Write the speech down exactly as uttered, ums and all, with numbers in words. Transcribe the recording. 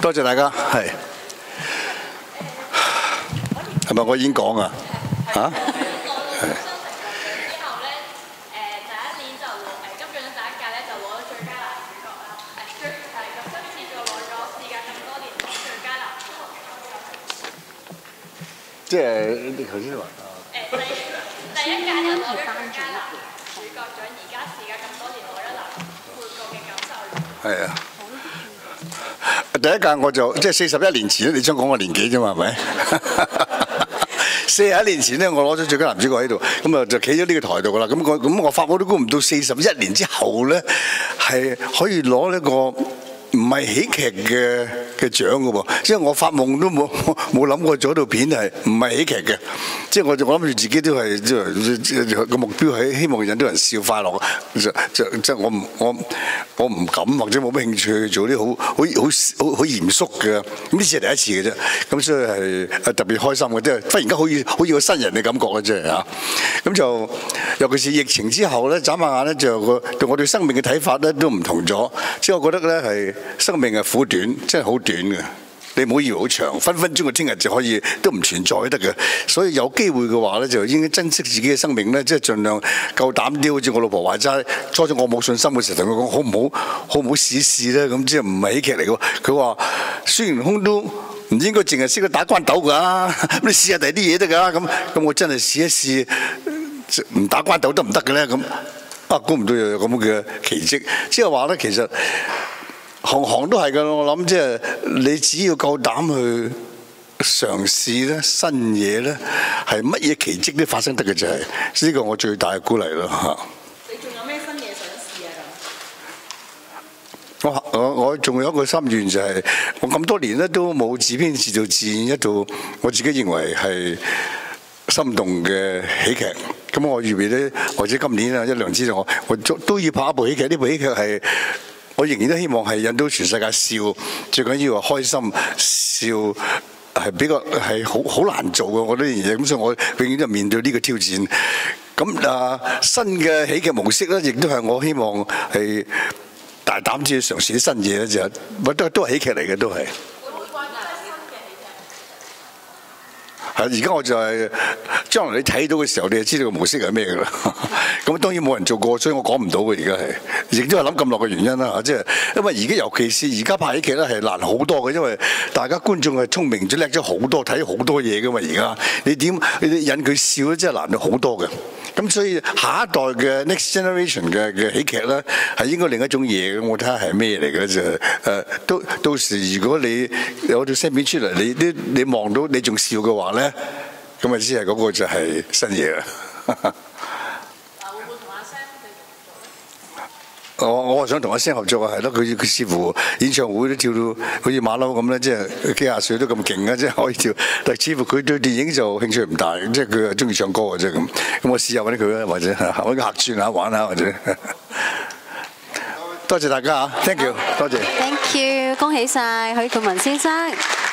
多謝大家，係係咪我已經講啊？嚇？即係你頭先話誒，第一屆就攞咗最佳男主角獎，而家時隔咁多年攞咗男配角嘅感受。係啊，第一屆我就即係四十一年前你想講我年紀啫嘛，係咪？四十一年前咧，我攞咗最佳男主角喺度，咁啊就企咗呢個台度噶啦。咁我咁我發我都估唔到四十一年之後咧，係可以攞呢個唔係喜劇嘅嘅獎嘅喎，即係我發夢都冇冇諗過做套片係唔係喜劇嘅，即係我就我諗住自己都係即係個目標係希望引到人笑快樂，就就即係我唔我我唔敢或者冇乜興趣去做啲好好好好好嚴肅嘅，咁呢次係第一次嘅啫，咁所以係特別開心嘅，即係忽然間好似好似個新人嘅感覺嘅啫嚇，咁就尤其是疫情之後咧，眨下眼咧就個對我對生命嘅睇法咧都唔同咗，即係我覺得咧係。生命係苦短，真係好短嘅。你唔好以為好長，分分鐘嘅聽日就可以都唔存在得嘅。所以有機會嘅話咧，就應該珍惜自己嘅生命咧，即係盡量夠膽啲。好似我老婆話齋，初初我冇信心嘅時候，同佢講好唔好，好唔好試試咧？咁即係唔係喜劇嚟嘅。佢話孫悟空都唔應該淨係識得打關鬥㗎，你試下第啲嘢得㗎。咁咁我真係試一試，唔打關鬥得唔得嘅咧？咁啊，估唔到有咁嘅奇蹟。即係話咧，其實。行行都係㗎，我諗即係你只要夠膽去嘗試咧，新嘢咧，係乜嘢奇蹟都發生得嘅，就係呢個我最大嘅鼓勵咯嚇。你仲有咩新嘢想試啊？我我我仲有一個心願就係，我咁多年咧都冇自編自導自演一套我自己認為係心動嘅喜劇。咁我預備咧，或者今年啊一兩知道我我都要拍一部喜劇，呢部喜劇係。我仍然都希望係引到全世界笑，最緊要係開心笑，係比較係好好難做嘅。我覺得呢樣嘢，咁所以我永遠都面對呢個挑戰。咁啊，新嘅喜劇模式咧，亦都係我希望係大膽啲去嘗試啲新嘢咧，就乜都都係喜劇嚟嘅，都係。係，而家我就係將來你睇到嘅時候，你就知道個模式係咩㗎啦。咁當然冇人做過，所以我講唔到嘅。而家係，亦都係諗咁耐嘅原因啦。即係因為而家尤其是而家拍喜劇咧係難好多嘅，因為大家觀眾係聰明咗叻咗好多，睇好多嘢㗎嘛。而家你點你引佢笑咧，真係難咗好多嘅。咁所以下一代嘅 next generation 嘅嘅喜劇咧係應該另一種嘢嘅。我睇下係咩嚟嘅就誒，到到時如果你有條聲片出嚟，你你你望到你仲笑嘅話咧，咁啊知係嗰個就係新嘢啦。我我想同阿聲合作啊，係咯，佢佢似乎演唱會都跳到好似馬騮咁咧，即係幾廿歲都咁勁啊，即係可以跳。但係似乎佢對電影就興趣唔大，即係佢係中意唱歌嘅啫咁。咁我試下揾佢啦，或者揾個客串下玩下或者。多謝大家啊 ，thank you，多謝。 Thank you，恭喜晒許冠文先生。